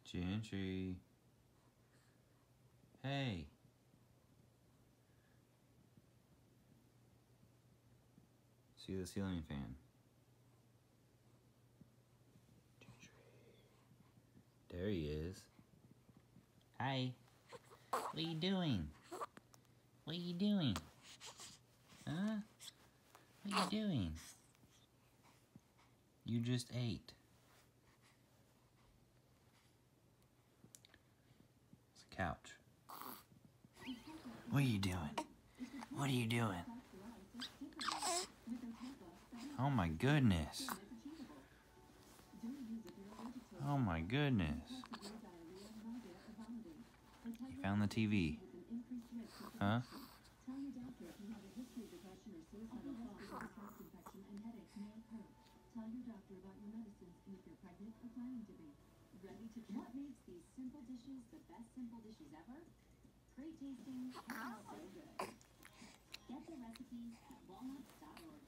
Gentry. Hey. See the ceiling fan. Gentry. There he is. Hi. What are you doing? What are you doing? Huh? What are you doing? You just ate. It's a couch. What are you doing? What are you doing? Oh my goodness. Oh my goodness. You found the TV. Huh? Tell your doctor about your medicines and if you're pregnant or planning to be. Ready to what makes these simple dishes the best simple dishes ever? Great tasting and so good. Get the recipe at walnuts.org.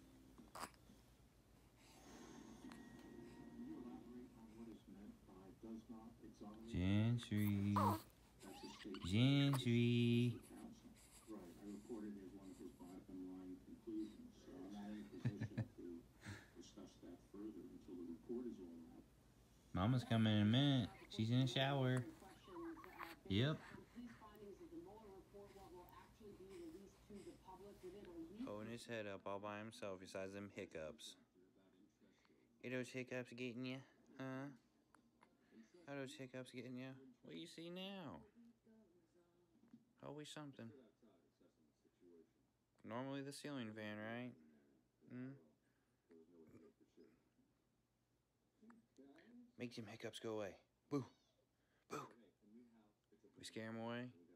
Gentry. Gentry. Mama's coming in a minute. She's in the shower. Yep. Holding his head up all by himself besides them hiccups. Are those hiccups getting you? Huh? How those hiccups getting you? What do you see now? Always something. Normally the ceiling fan, right? Hmm? Make them hiccups go away. Boo! Boo! We scare them away?